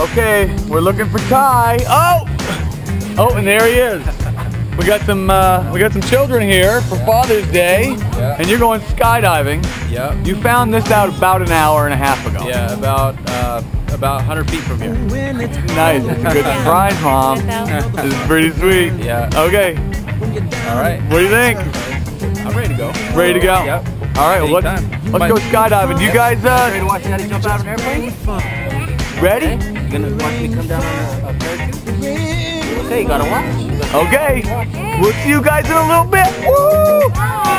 Okay, we're looking for Ty. Oh, and there he is. We got some children here for Father's Day, and you're going skydiving. Yep. You found this out about an hour and a half ago. Yeah, about 100 feet from here. Nice. It's a good surprise, Mom. This is pretty sweet. Yeah. Okay. All right. What do you think? I'm ready to go. Ready to go? Yep. All right. Well, let's go skydiving. You guys Ready to watch Daddy jump out of an airplane? ready? You gonna watch me come down on a parachute? Okay, you gotta watch. Okay. We'll see you guys in a little bit. Woo!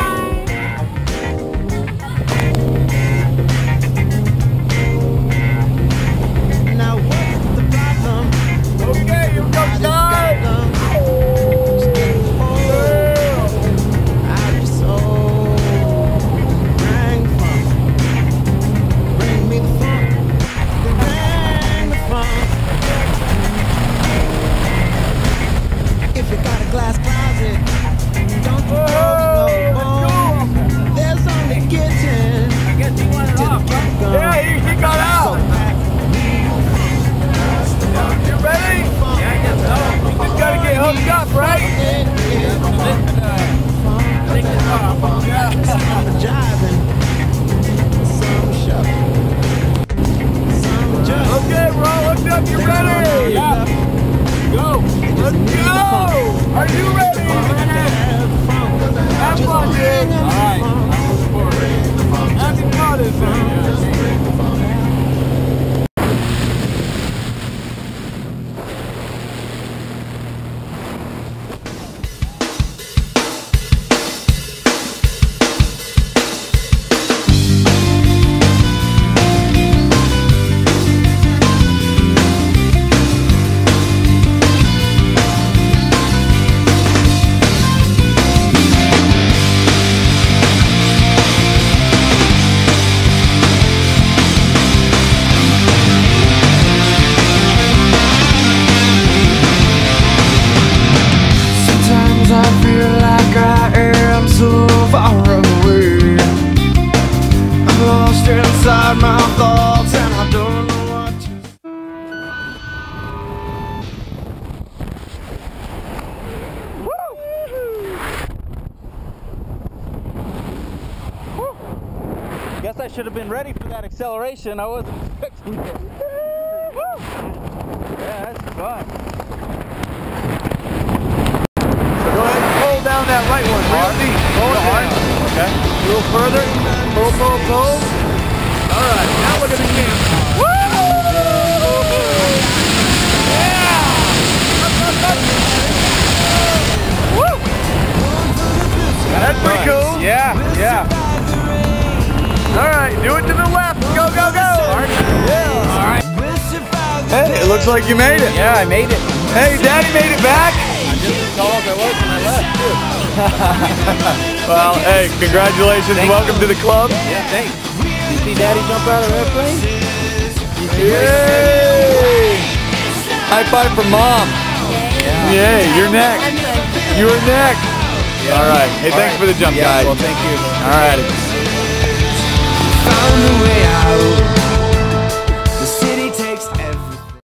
Okay, here we go, Ty. If you got a glass closet, don't you close no more. There's only kitchen. I guess he wanted off. Yeah, he got out. You ready? Yeah, I guess so. You just gotta get hooked up, right? Some jiving, some shuffling, some just. Okay, we're all hooked up. You ready? Yeah. Go. Let's go. Are you ready? Have fun, dude. All right. I'm looking forward. Happy Father's Day. Inside my thoughts and I don't know what to Guess I should have been ready for that acceleration. I wasn't expecting it. Yeah, that's fun. So go ahead and pull down that right one. Real deep. Pull it hard. Okay. A little further. Pull. All right. Now look at the camera. Woo! Yeah! Woo! That's pretty cool. Yeah. All right. Do it to the left. Go. Yeah. All right. Hey, it looks like you made it. Yeah, I made it. Hey, Daddy made it back. Just as tall as I was when I left, too. Well, hey, congratulations. Welcome to the club. Yeah, thanks. You see Daddy jump out of the airplane? Yay! High five from Mom. Yay, you're next. You're next. Yeah. All right. Hey, thanks for the jump, guys. Well, thank you. All right. found a way out.